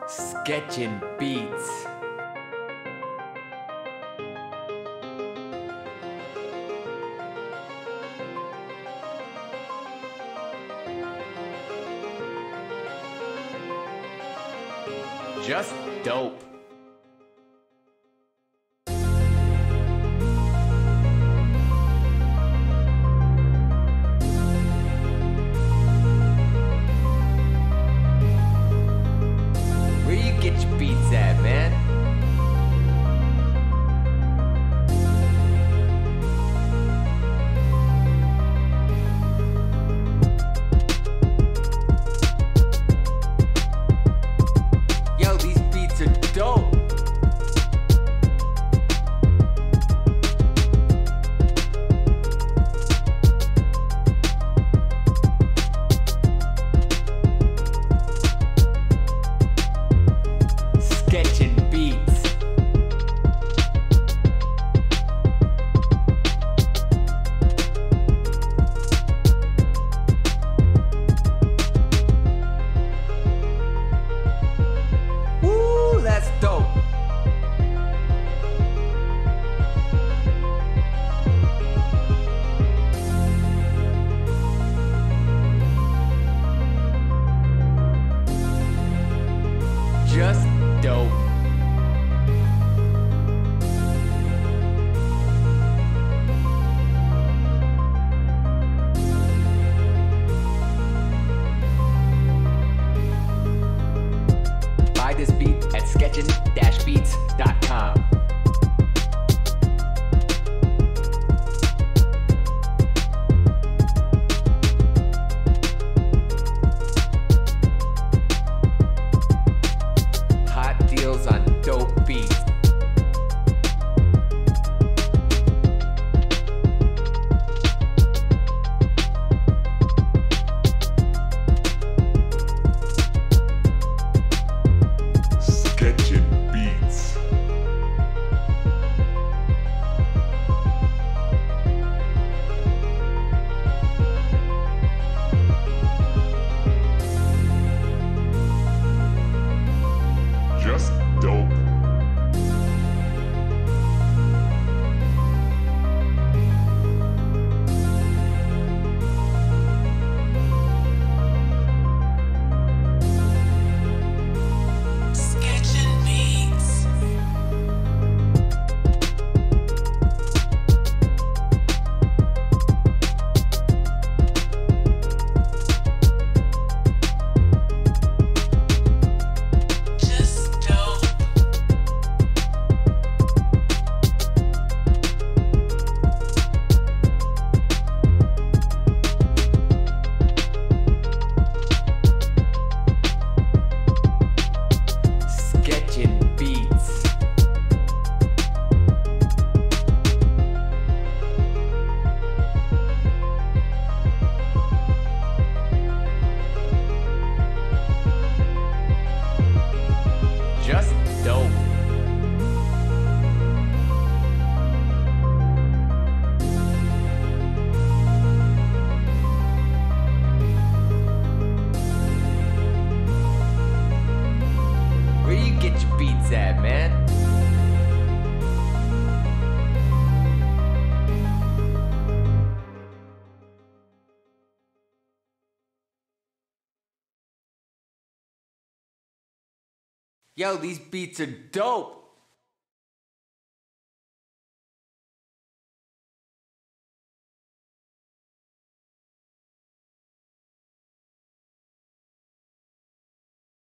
Sketchin-Beats. Just dope. Where you get your beats at, man? Yo, these beats are dope. Sketchin-Beats. Woo, that's dope. Just dope. Buy this beat at sketchin-beats.com. Hot deals on dope beats. Sketchin-Beats. Just dope. Sketchin-Beats. Just dope. Sketchin-Beats. Just dope. Where you get your beats at, man? Yo, these beats are dope.